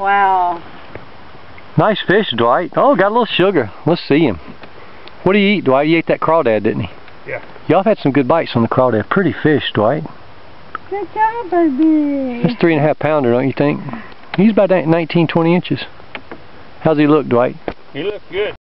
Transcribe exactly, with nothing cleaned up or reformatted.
Wow. Nice fish, Dwight. Oh, got a little sugar. Let's see him. What do you eat, Dwight? You ate that crawdad, didn't he? Yeah. Y'all had some good bites on the crawdad. Pretty fish, Dwight. Good job, baby. That's three and a half pounder, don't you think? He's about nineteen, twenty inches. How's he look, Dwight? He looks good.